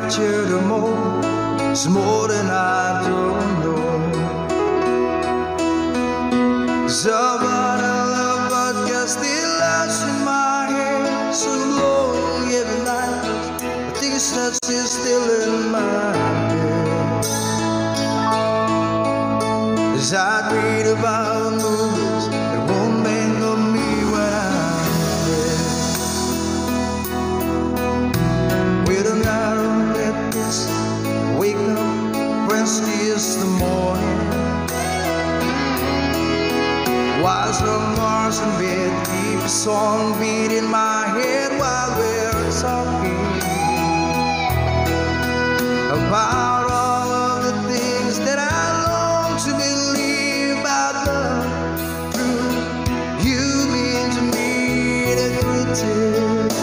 capture the moment. It's more than I don't know. Somebody I love but got still lies in my head. So long every night, I think it's not still in my head. As I read about movies that won't think of me when I'm dead. With a narrow red kiss, wake up, press kiss the morning. While some Mars in bed, keep a song beat in my head while we're talking about all of the things that I long to believe about love. True, you mean to me the greatest.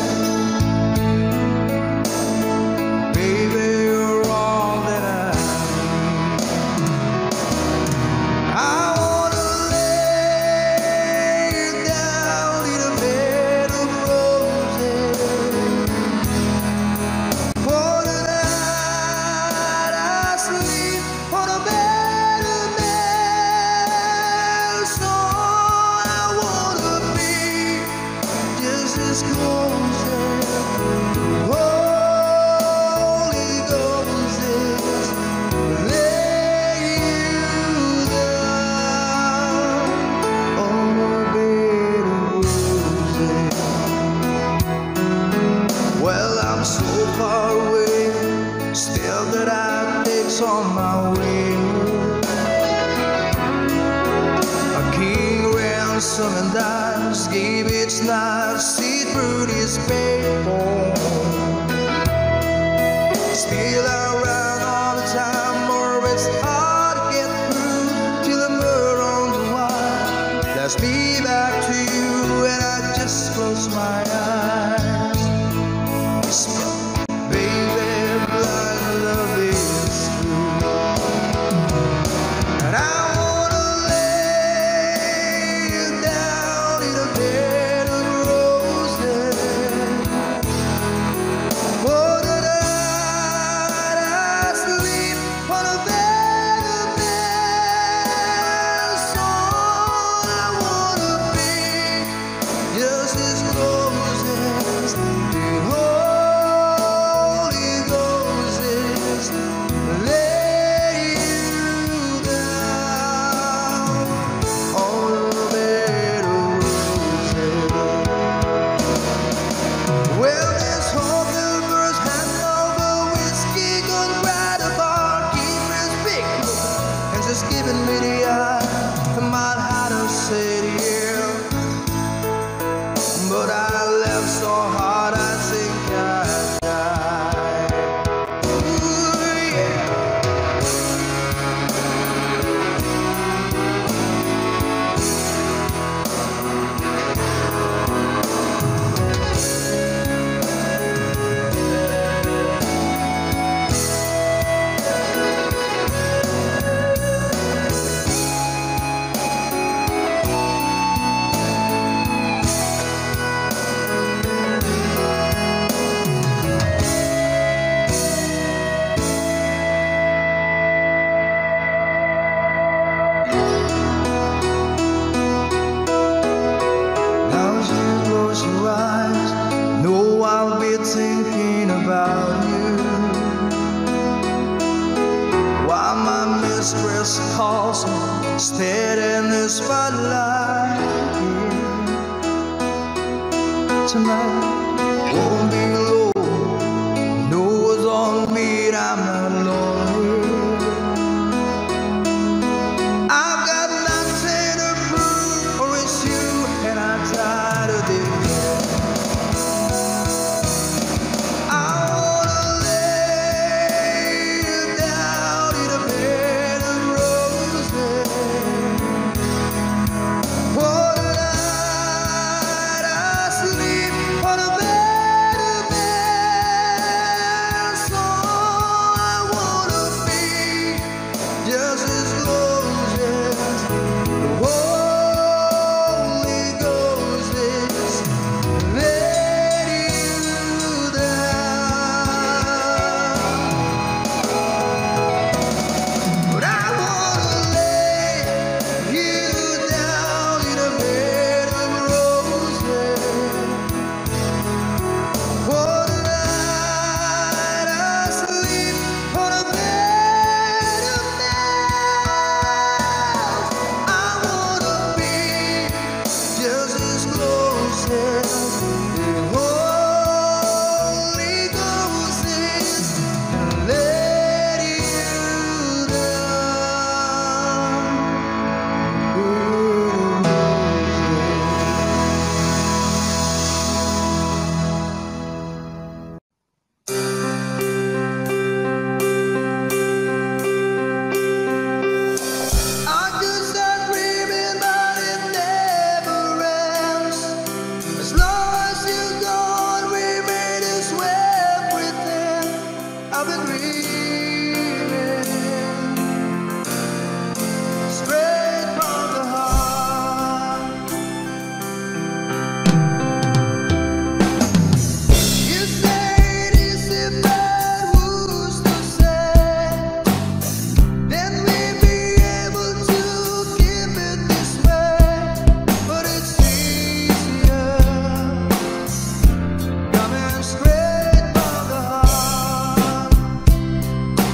Baby, you're all that I need. I wanna lay you down in a bed of roses. For the night I sleep on a bed of nails. So I wanna be just as close as the Holy Ghost is. Lay you down on a bed of roses. Well, I'm so far away, still that I takes on my way. A king ransom and dies, gave its night, see through this paper. Still I run all the time, or it's hard to get through till the murder on the wire. That's me back to you, and I just close my eyes. Baby, blind love is true. And I wanna lay you down in a bed of roses. For the night I sleep on a bed of nails. So I wanna be just as close as the Holy Ghost is. Lay you down on a bed of roses. Well, this whole universe has over whiskey, gone right apart, keep his big and just giving me the eye. I might have to say yeah, but I left so hard I think I died. Ooh, yeah. Now as you close your eyes, know I'll be thinking about you. While my mistress calls me, stead in the spotlight. Tonight won't be low, no it's on me, I'm not lonely. I've got nothing to prove, for it's you and I'm tired of this. I wanna lay you down in a bed of roses. For the night I sleep on a I've been dreaming straight from the heart. You say it is bad, who's to say? Then we'll be able to keep it this way. But it's easier coming straight from the heart.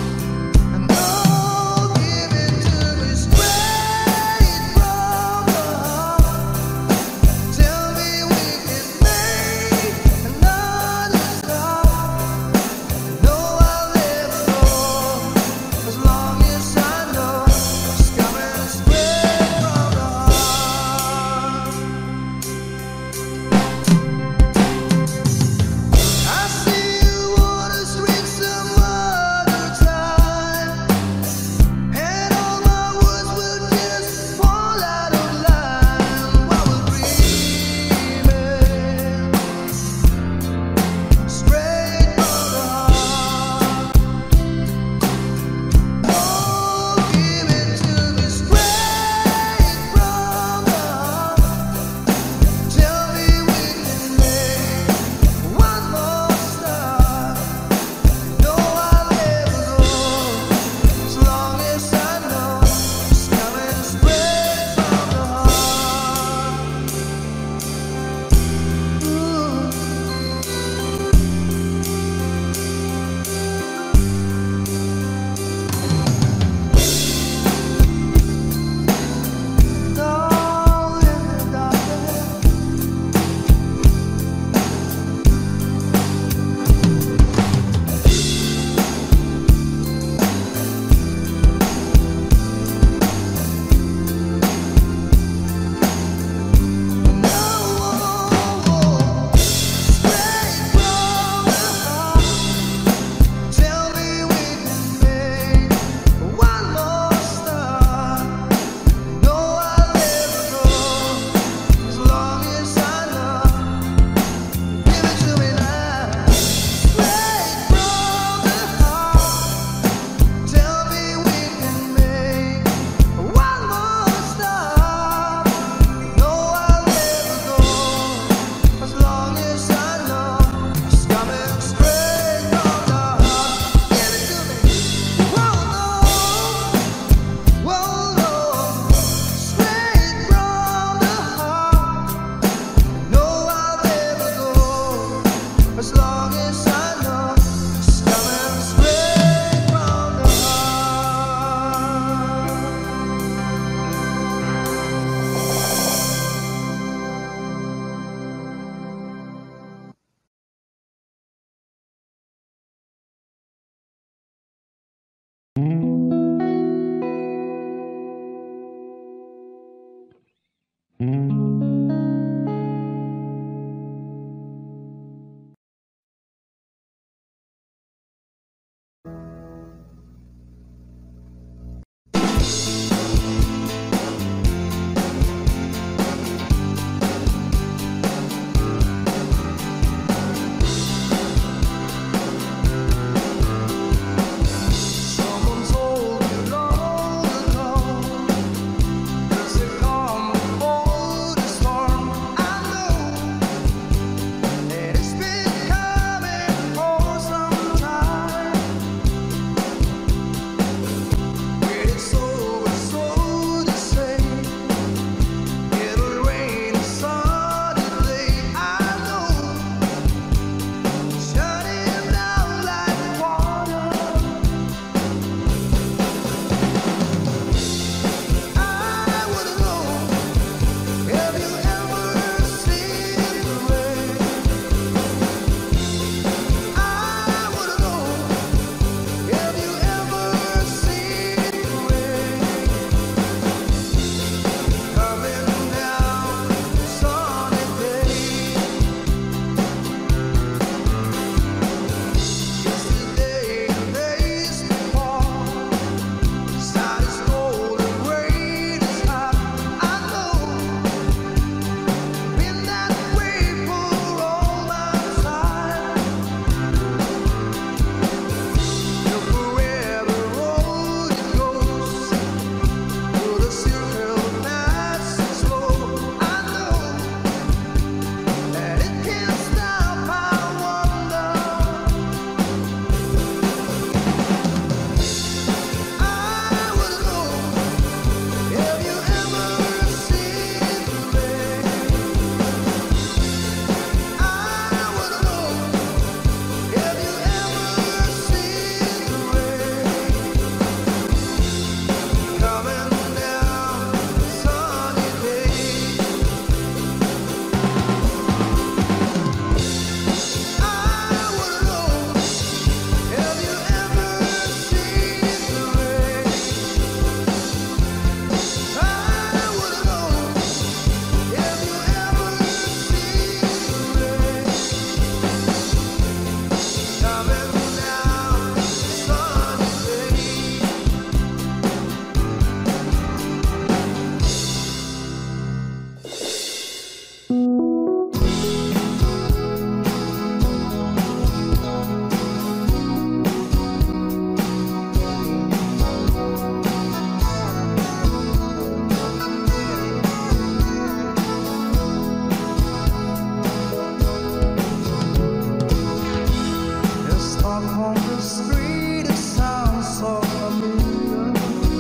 the street, it sounds so familiar.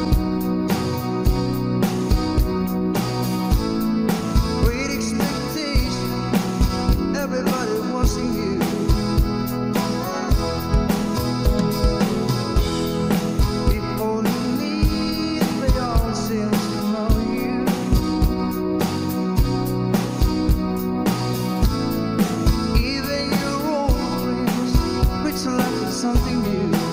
Great expectation, everybody watching you. People you meet, they all seem to know you. Even your old friends pretend like it's something new.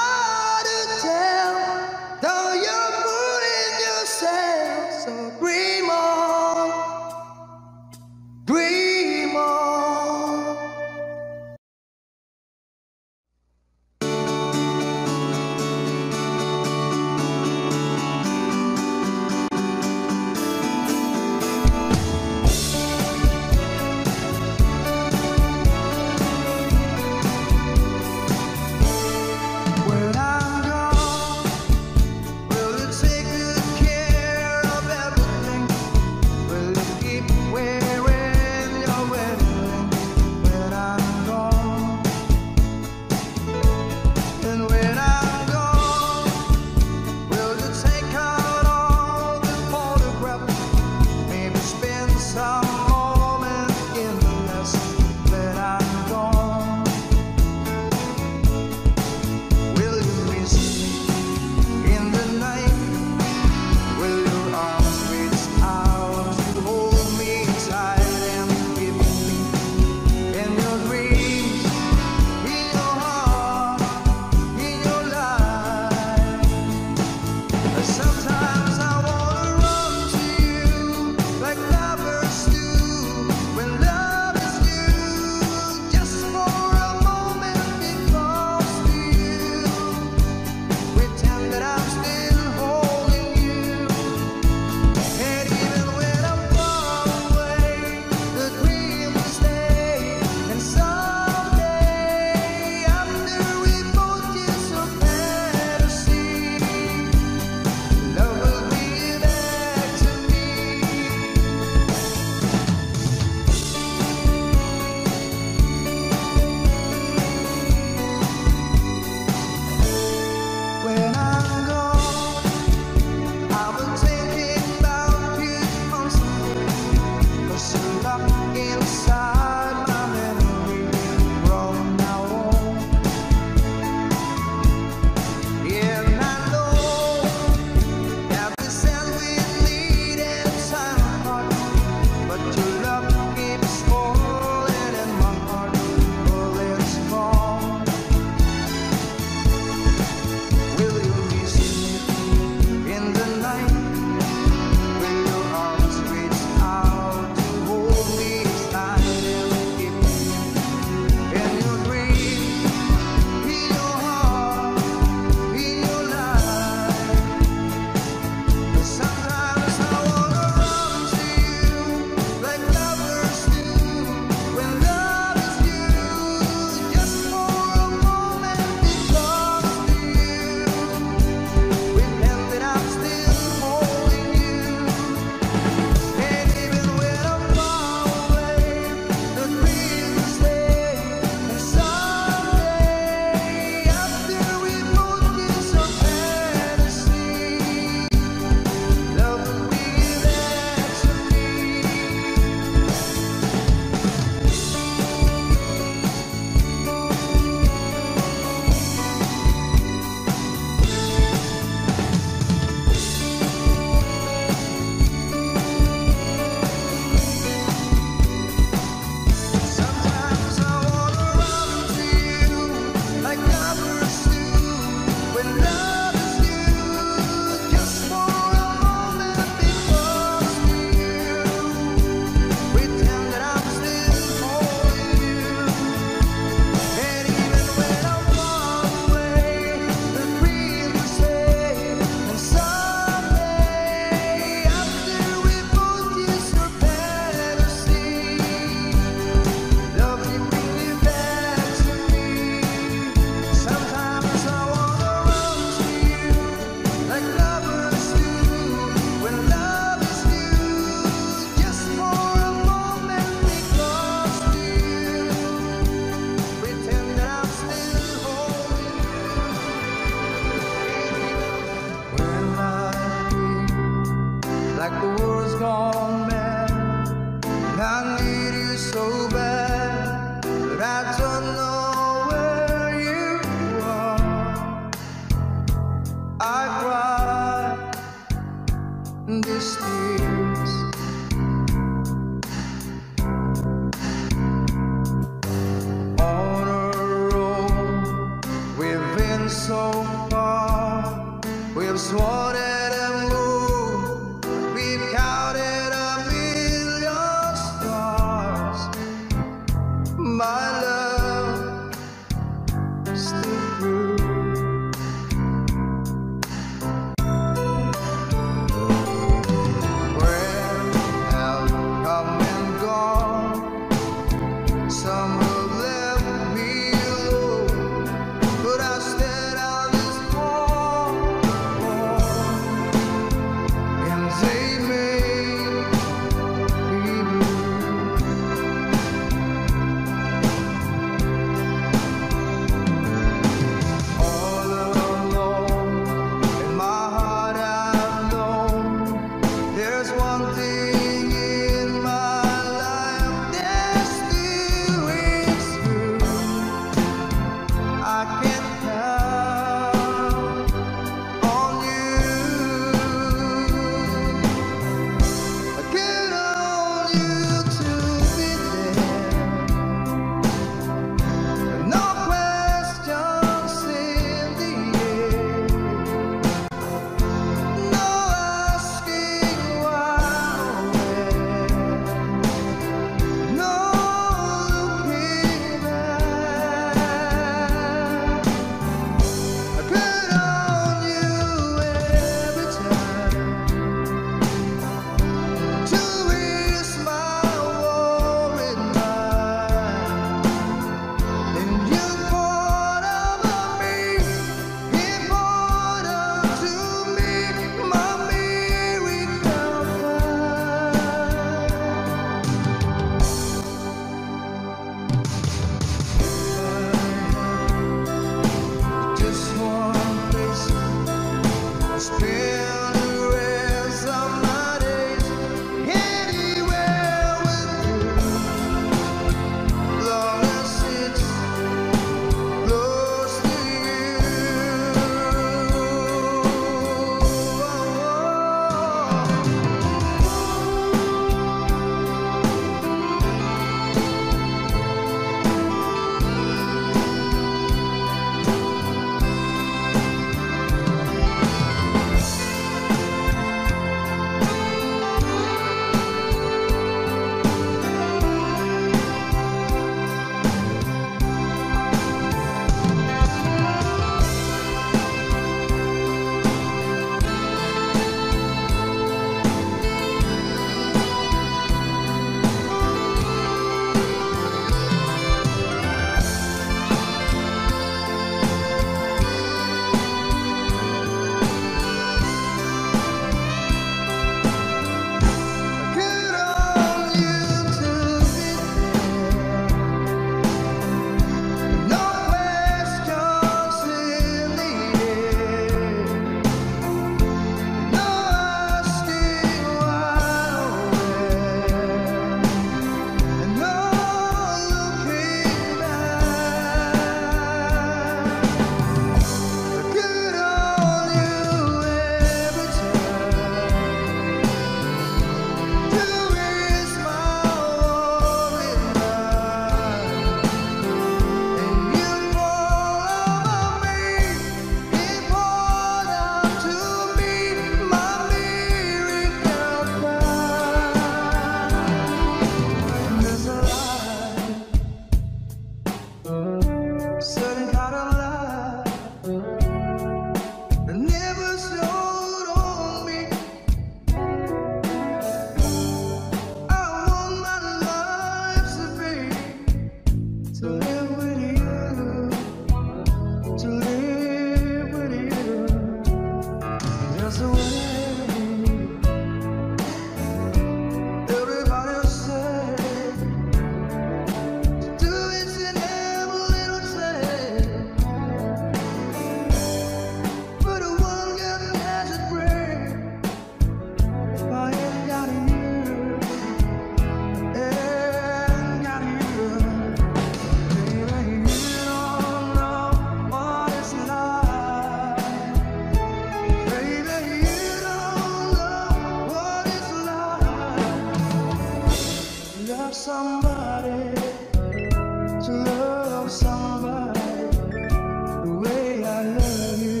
somebody, to love somebody the way I love you.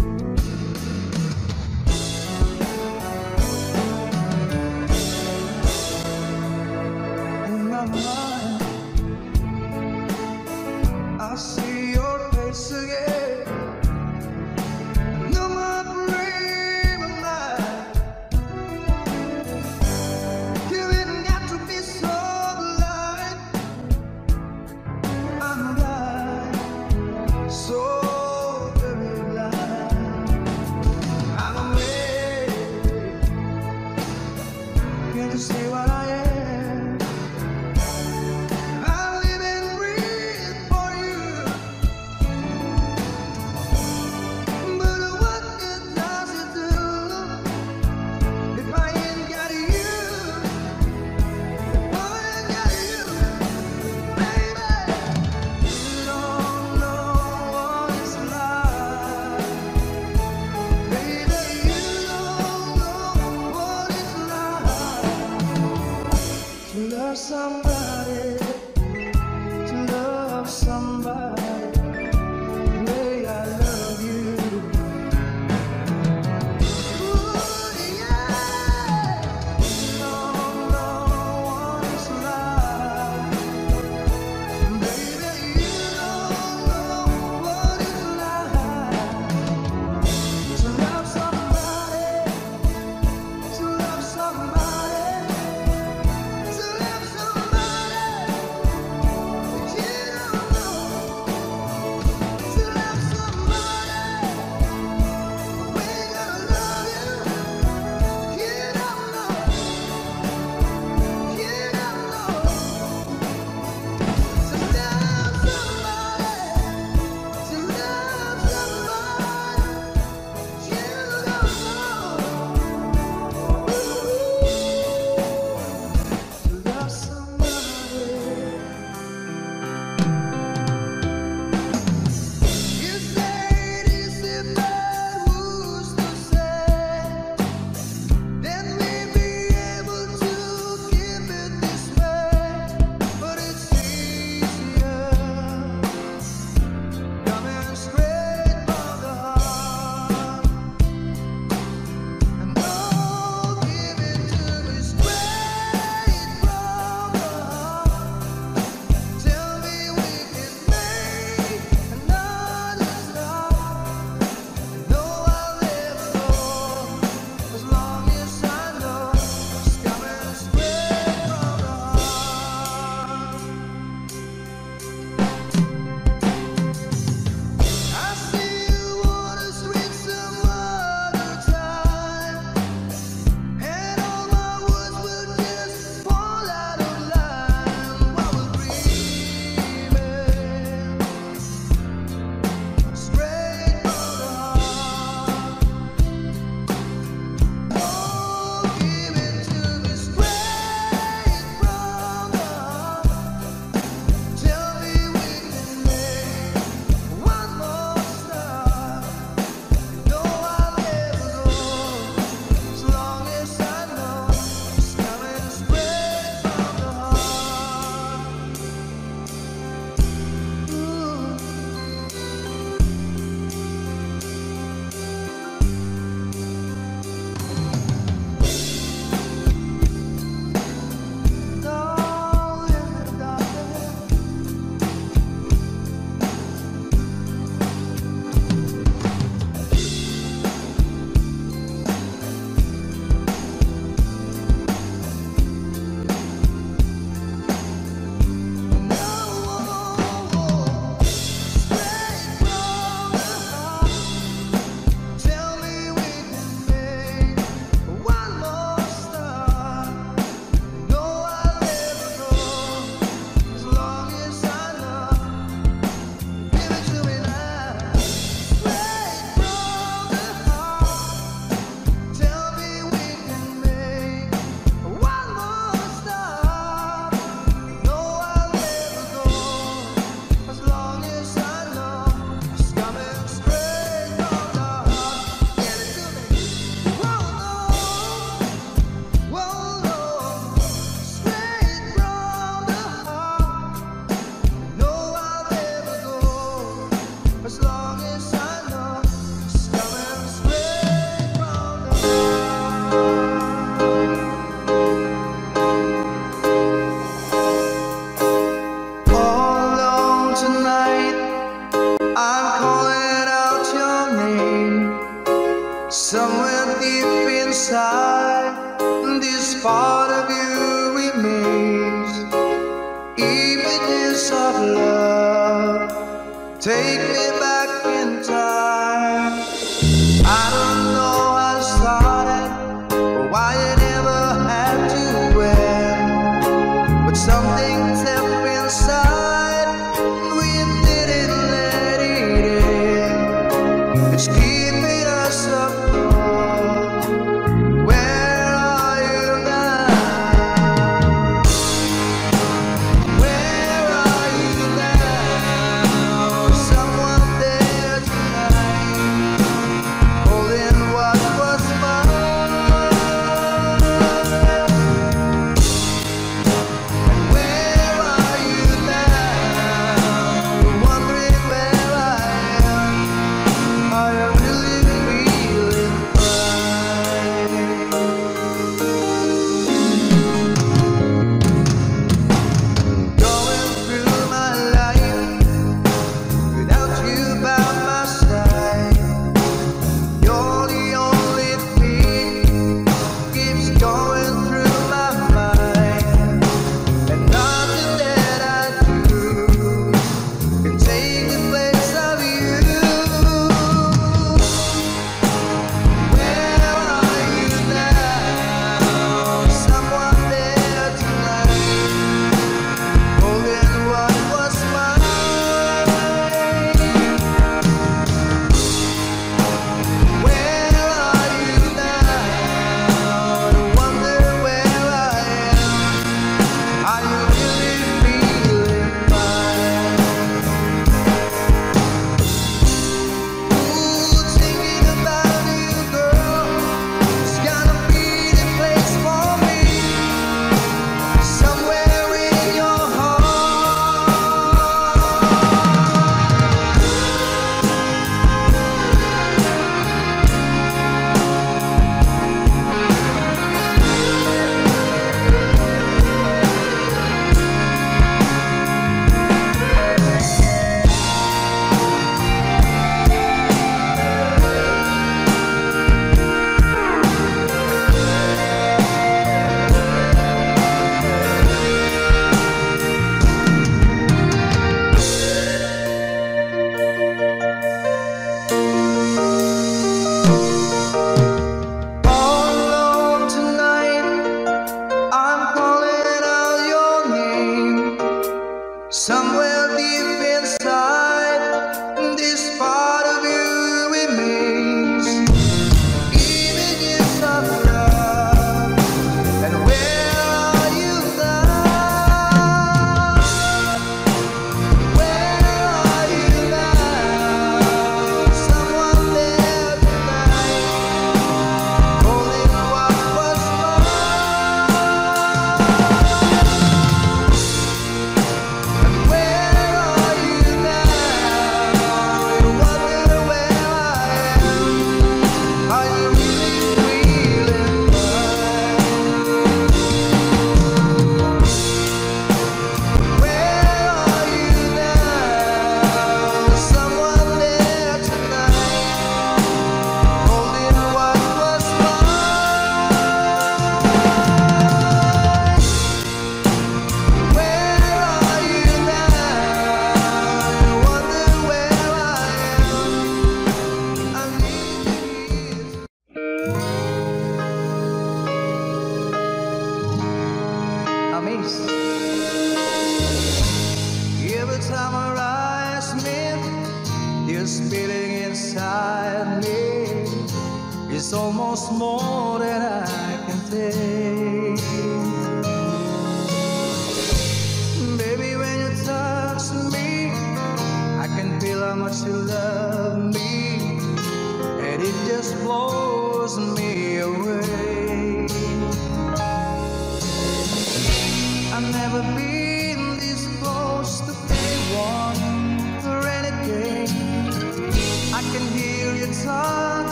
In my mind, I see your face again. No more dream of mine. You ain't got to be so blind. I'm blind, so very blind. I'm away. Can't you see what I am? Somebody, to love somebody the way I love you. Ooh, yeah. No one is alive. Baby, you don't know what it's like to love somebody, to love somebody.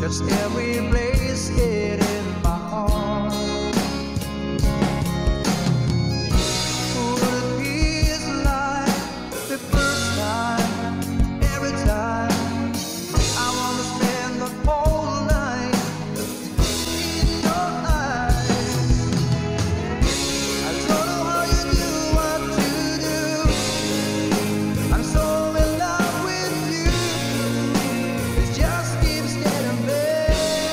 'cause every place it in my heart. Would it be as like the first time? Every time I wanna spend the whole night in your eyes. I don't know how you do what you do. I'm so in love with you. It just keeps getting better.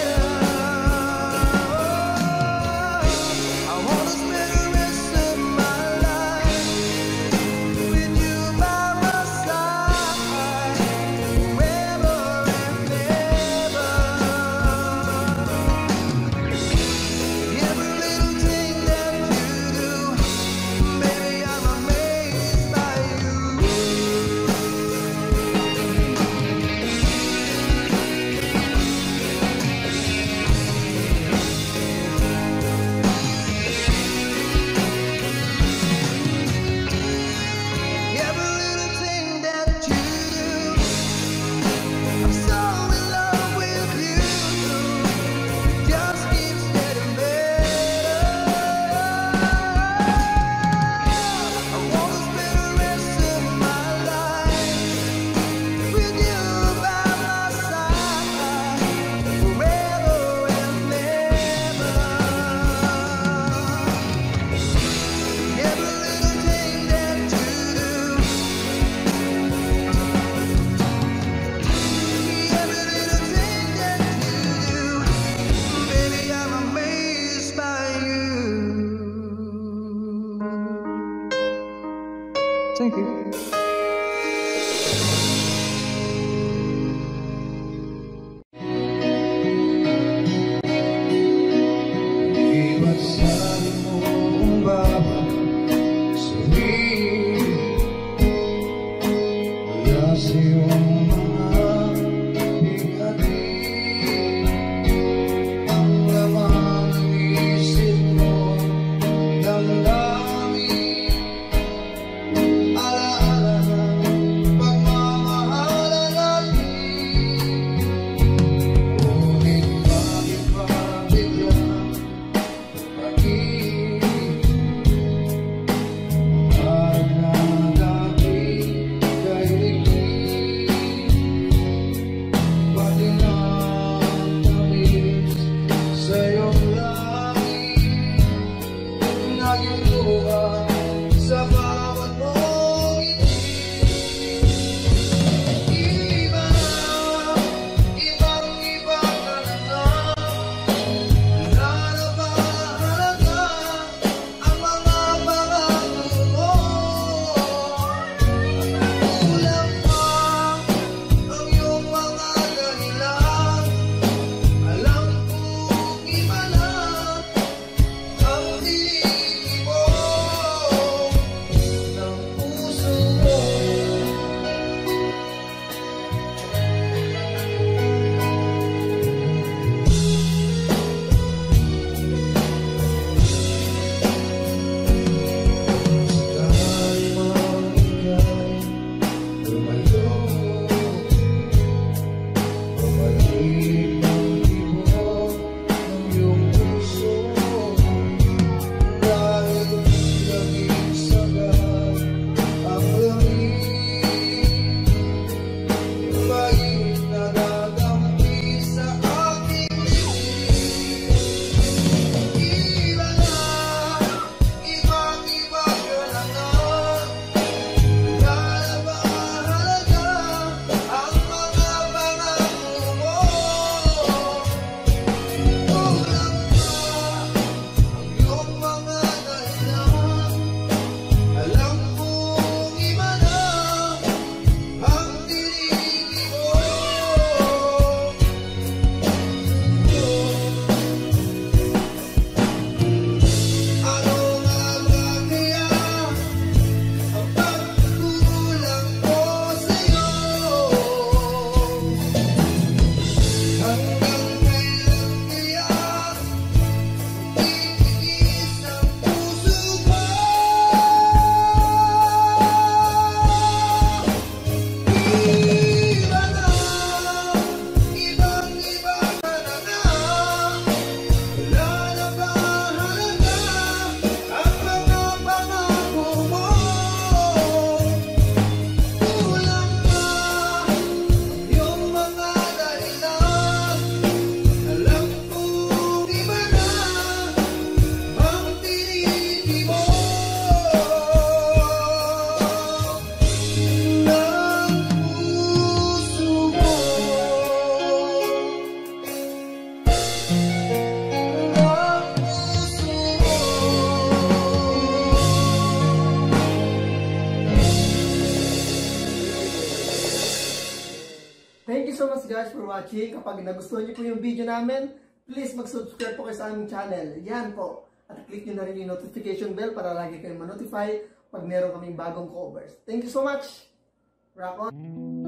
watching. Kapag nagustuhan niyo po yung video namin, please mag-subscribe po kayo sa aming channel. Yan po. At click nyo na rin yung notification bell para lagi kayong ma-notify pag meron kaming bagong covers. Thank you so much! Rock on!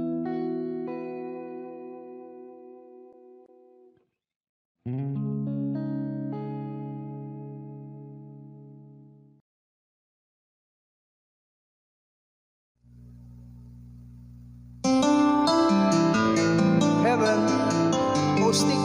Heaven hosting.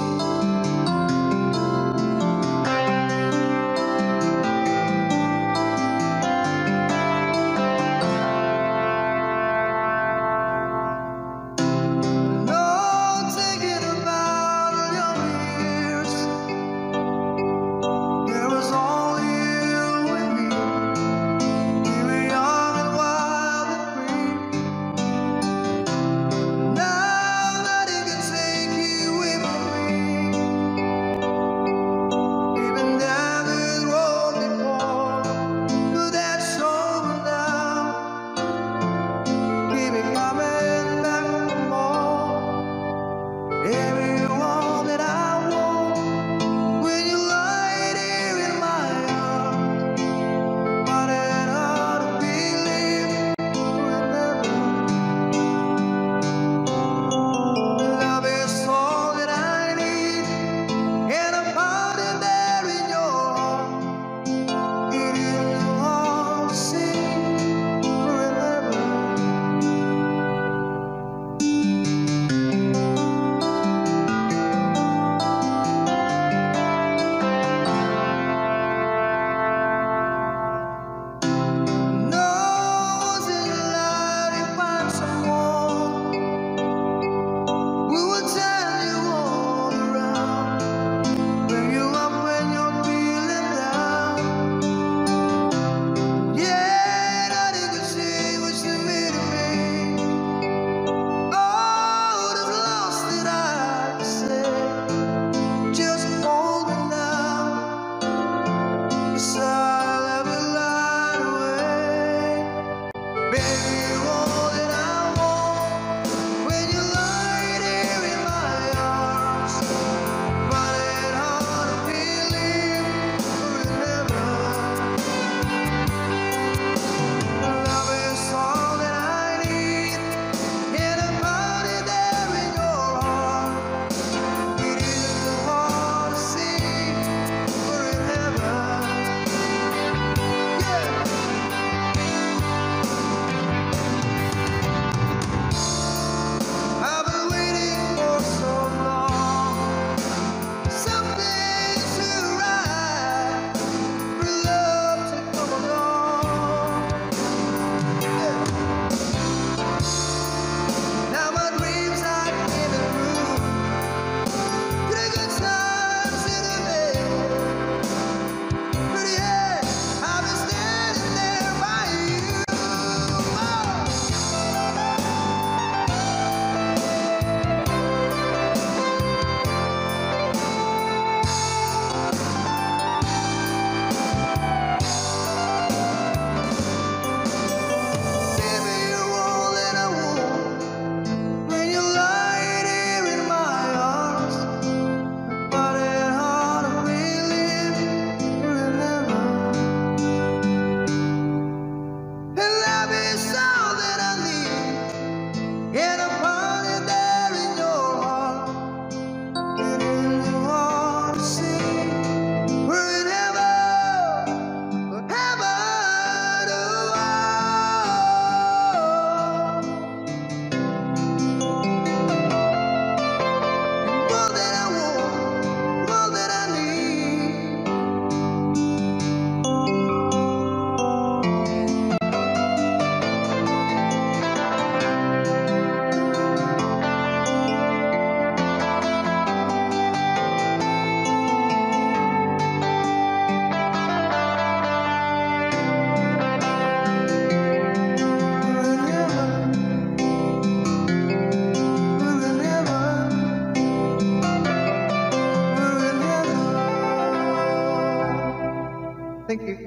Thank you.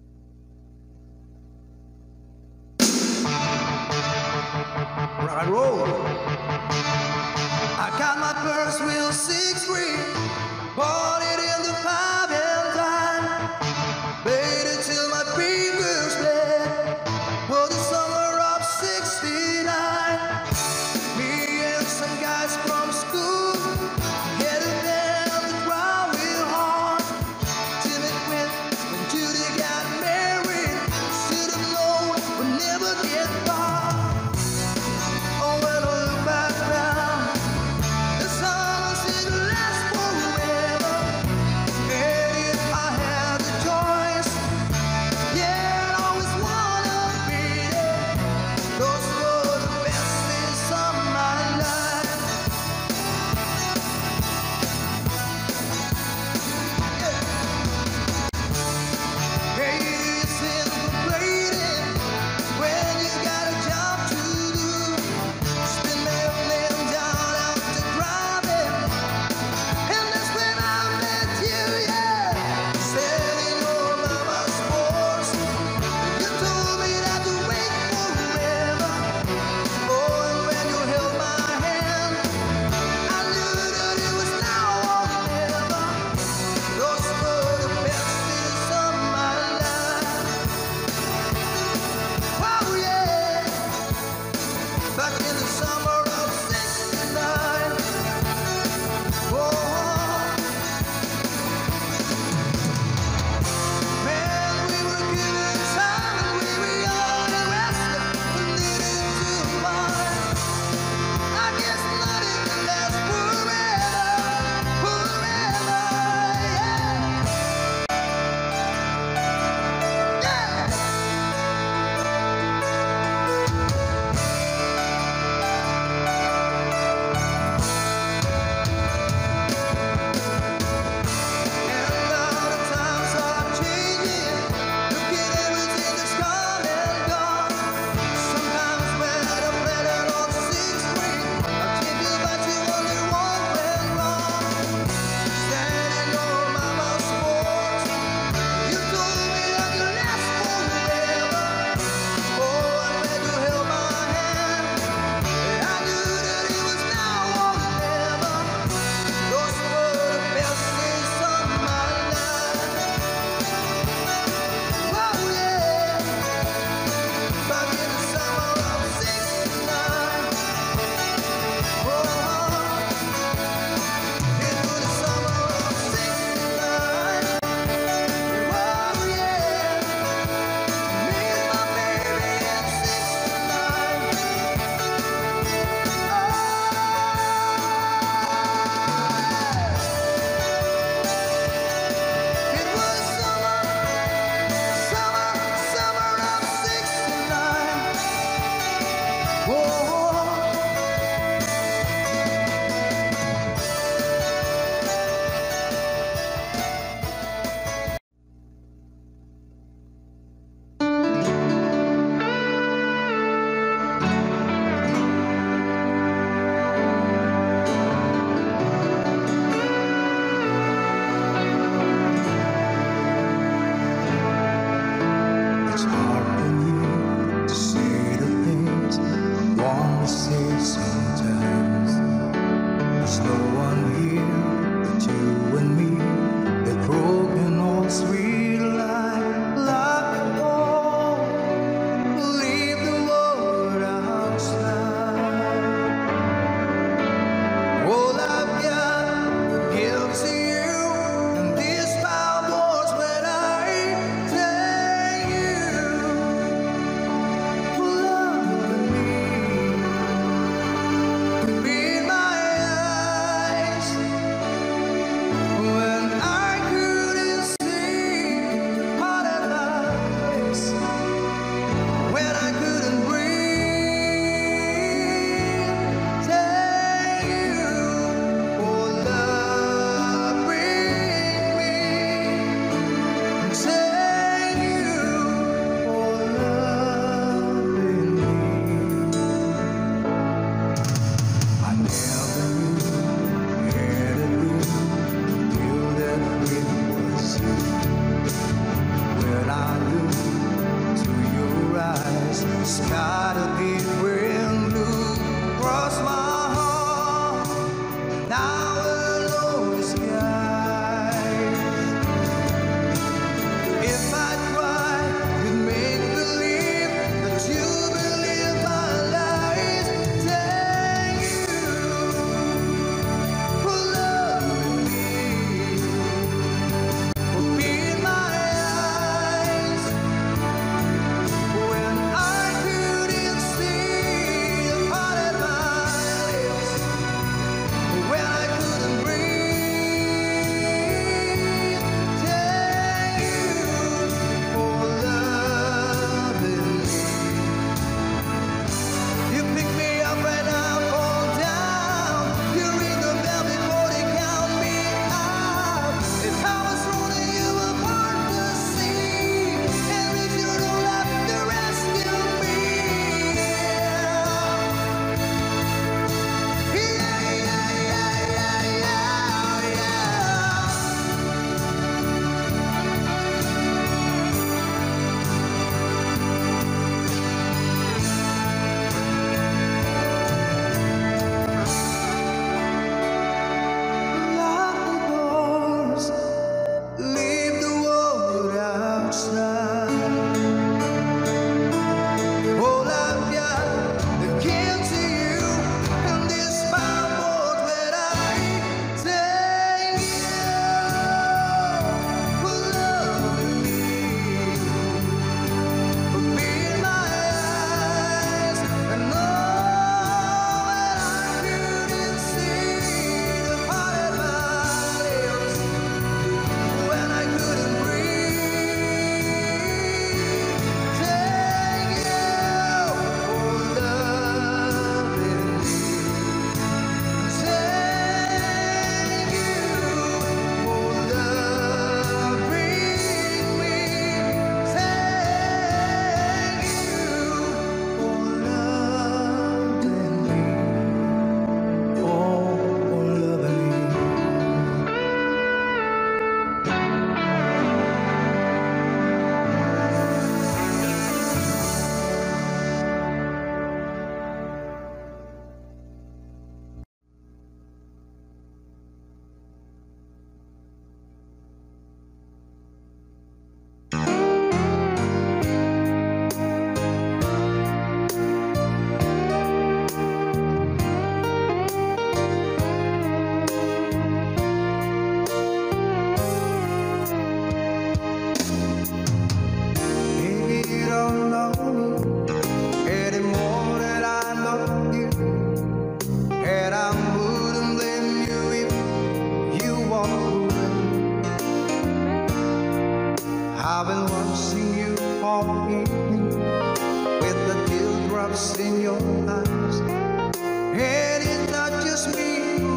Rock and roll. I got my first real 6-3, bought it in the 5 and dime, made it till my fingers bled. Was the summer of '69. Me and some guys from school headed down the drive real hard till it went when Judy got married. Should have known we'd never get far. Oh, when I look back now, the summer seemed to last forever.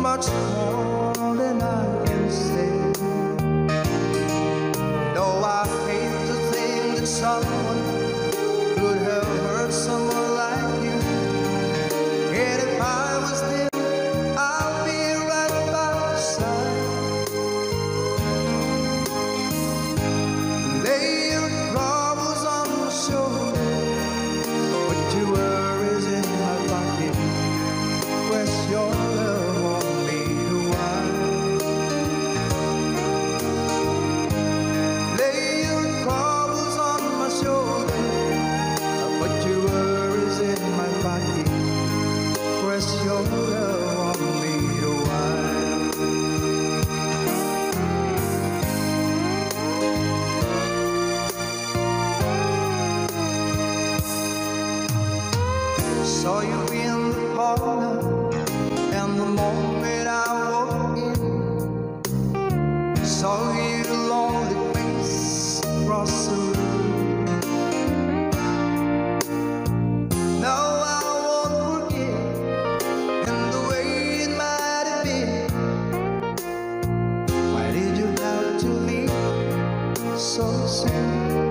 much more than I can say. No, I hate to think that someone could have hurt someone like you. And if I was there, I'll be right by your side. Lay your troubles on my shoulder, put your worries in my pocket, press your love on me to while. Lay your troubles on my shoulder, put your worries in my pocket, press your love on me to while. Saw you in the parlor, and the moment I walked in, saw your lonely face across the room. Now I won't forget, and the way it might have been. Why did you have to leave so soon?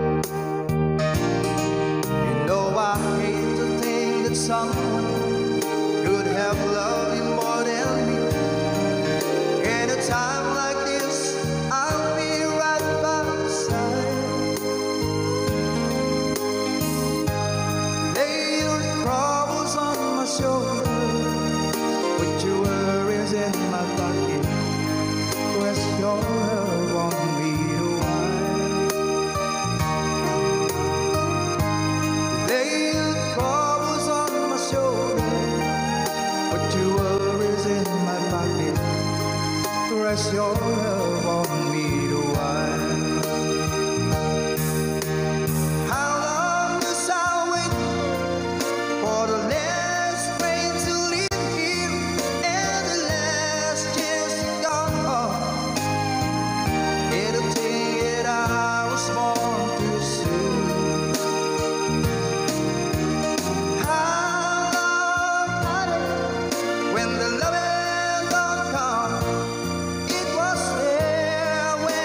You know I hate to think that someone could have loved you more than me. In a time like this, I'll be right by your side. Lay your troubles on my shoulder, put your worries in my pocket, press your love on me to while. Lay your troubles on my shoulder, put your worries in my pocket, press your love on me to while. How long must I wait for the last train to leave here and the last chance to go? It'll take it I was born too soon. How long, honey, when the loving don't come? It was there when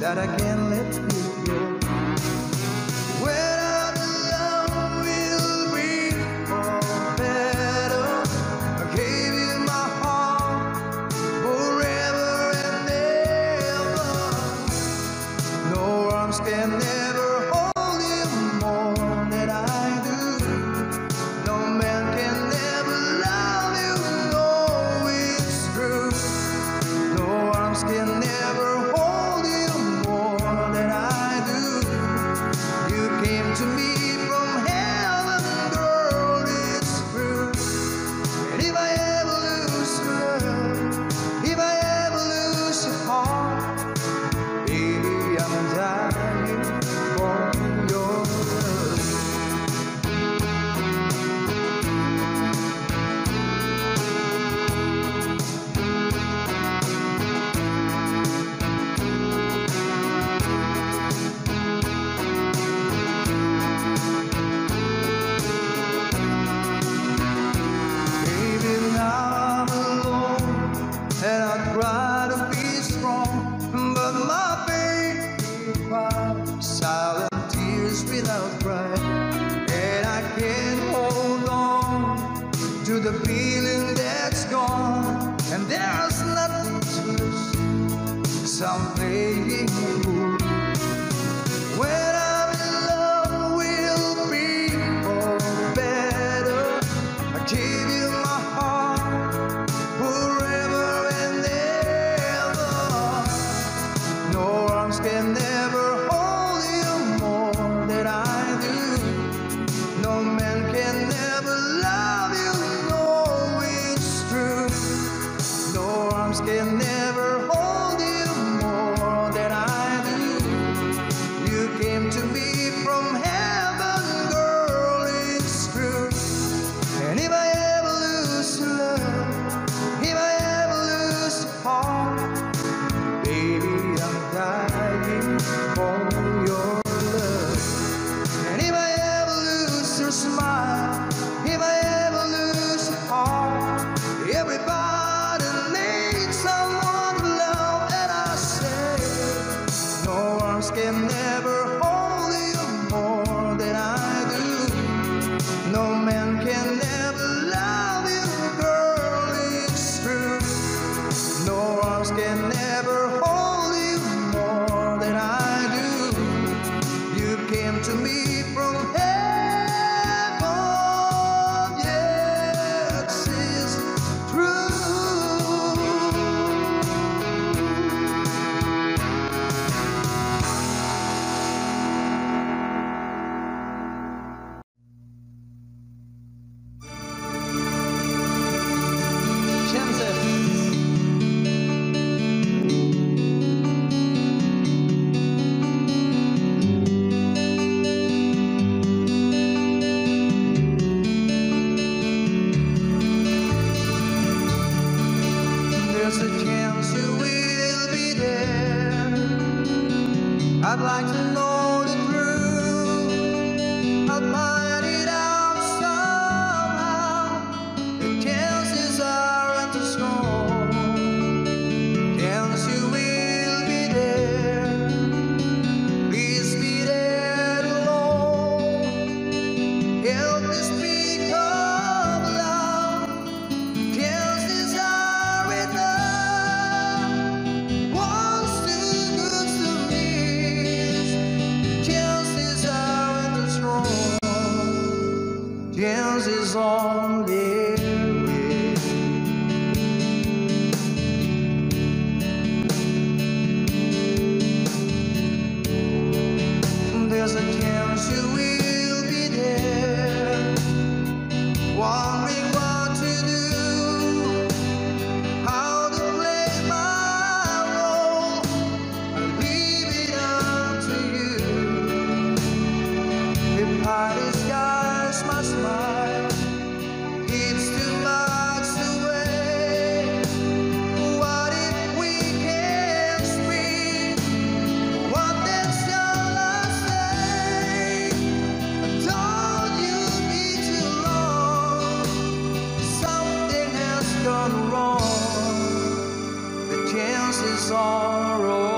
that I can't let you go. When I'm alone, we'll be for better. I gave you my heart forever and ever. No arms can never hold you more than I do. No man can never love you, no, it's true. No arms can never hold you more than I do. You came to me from heaven, girl, it's true. And if I ever lose love, if I ever lose your heart, baby, I'm dying for your love. Baby, now I'm alone, and I try to be strong, but my baby cries silent tears without cry, and I can't hold on to the feeling that's gone, and there's nothing to lose, so I'm playing the fool. When I'm in love, we'll be for better. I give you my heart forever and ever. No arms can never hold you more than I do. No man can never love you, no, it's true. No arms can never hold you more than I do. You came to me from heaven, girl, it's true. And if I ever lose your love, if I ever lose your heart, baby, I'm dying for your love. And if I ever lose your smile, if I ever lose your heart, everybody needs someone to love, and I say, no arms can never hold you more than I do. No man can never love you, girl, it's true. No arms can never hold you more than I do. You came to me from heaven, yes, it's true. There's a chance you will be there. I'd like to know the truth. I'll find it out somehow. The chances aren't too strong. Chance you will be there. Please be there alone. Help me speak of love. Chances are enough. One's too good to miss. Chances aren't too strong. Chances on there is. There's a chance you will be there, wondering what to do, how to play my role. I leave it up to you. If I disguise my smile, it's too much to wait. What if we can't speak? What then shall I say? I told you be too long. Something has gone wrong. The chances are all